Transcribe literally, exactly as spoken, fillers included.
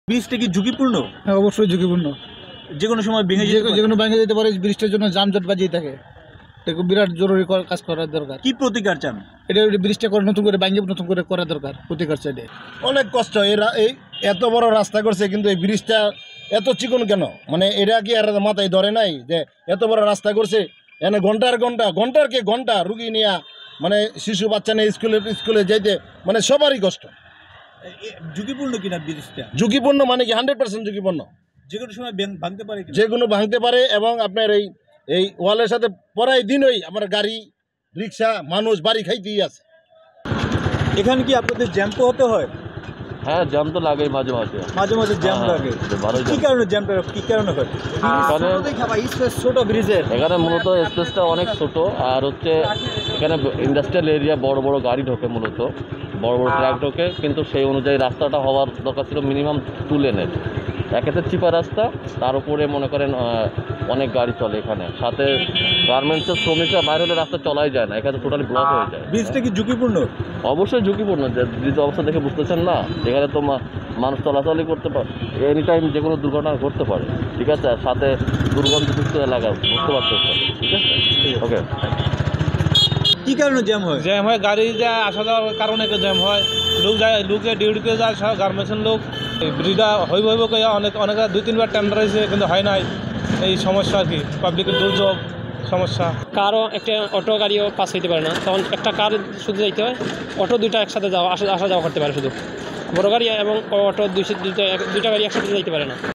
ব্রিজটা কি ঝুঁকিপূর্ণ? হ্যাঁ, অবশ্যই ঝুঁকিপূর্ণ। যে কোনো সময় ভেঙে যেতে পারে। যে কোনো ভেঙে যেতে পারে। ব্রিজটার জন্য যানজট বাজিয়ে থাকে। এটা বিরাট জরুরি কাজ করার দরকার। কি প্রতিকার চান? এটা ব্রিজটা করে নতুন করে ভেঙে নতুন করে করা দরকার। প্রতিকার চাইলে অনেক কষ্ট। এরা এই এত বড় রাস্তা করছে, কিন্তু এই ব্রিজটা এত চিকন কেন? মানে এটা কি আর মাথায় ধরে নাই যে এত বড় রাস্তা করছে, এনে ঘন্টার ঘন্টা ঘন্টার কে ঘন্টা রুগী নিয়ে, মানে শিশু বাচ্চা নিয়ে স্কুলে স্কুলে যাইতে মানে সবারই কষ্ট। ঝুঁকিপূর্ণ কিনা ব্রিজটা? ঝুঁকিপূর্ণ মানে কি হান্ড্রেড পার্সেন্ট ঝুঁকিপূর্ণ। যে কোনো সময় ভাঙতে পারে, যে কোনো ভাঙতে পারে। এবং আপনার এই এই ওয়ালের সাথে পড়াই দিনই আমার গাড়ি রিক্সা মানুষ বাড়ি খাইতেই আছে। এখানে কি আপনাদের জ্যাম হতে হয়? হ্যাঁ, জ্যাম তো লাগে মাঝে মাঝে মাঝে মাঝে জ্যাম লাগে। কি কারণে জ্যামটা কি কারণে হয়? ছোট ব্রিজের এখানে মূলত স্পেসটা অনেক ছোট, আর হচ্ছে এখানে ইন্ডাস্ট্রিয়াল এরিয়া, বড় বড় গাড়ি ঢোকে, মূলত বড় বড় ট্রাক ঢোকে, কিন্তু সেই অনুযায়ী রাস্তাটা হওয়ার দরকার ছিল মিনিমাম টু লেনের। একেতে চিপা রাস্তা, তার উপরে মনে করেন অনেক গাড়ি চলে এখানে, সাথে গার্মেন্টসের শ্রমিকরা বাইরে হলে রাস্তা চলাই যায় না, এখানে টোটালি ব্লক হয়ে যায়। ব্রিজটা কি ঝুঁকিপূর্ণ? অবশ্যই ঝুঁকিপূর্ণ। যে ব্রিজ অবস্থা দেখে বুঝতেছেন না, এখানে তো মানুষ চলাচলই করতে পারে, এনি টাইম যে কোনো দুর্ঘটনা ঘটতে পারে। ঠিক আছে, আর সাথে দুর্গন্ধযুক্ত এলাকা, বুঝতে পারতেছে। ঠিক আছে, ওকে। কি কারণে জ্যাম হয়? জ্যাম হয় গাড়ি যায় আসা যাওয়ার কারণে তো জ্যাম হয়। লোক যায়, লোকে ডিউটিতে যায়, সব গার্মেন্টসের লোক। এই ব্রিজটা হইব হইব কে অনেক অনেক দুই তিনবার টেন্ডার হয়েছে, কিন্তু হয় নাই। এই সমস্যা আর কি, পাবলিকের দুর্যোগ সমস্যা। কারও একটা অটো গাড়িও পাস হইতে পারে না, তখন একটা কার শুধু যাইতে হয়। অটো দুইটা একসাথে যাওয়া আসা আসা যাওয়া করতে পারে শুধু, বড় গাড়ি এবং অটো দুইটা দুইটা গাড়ি একসাথে যাইতে পারে না।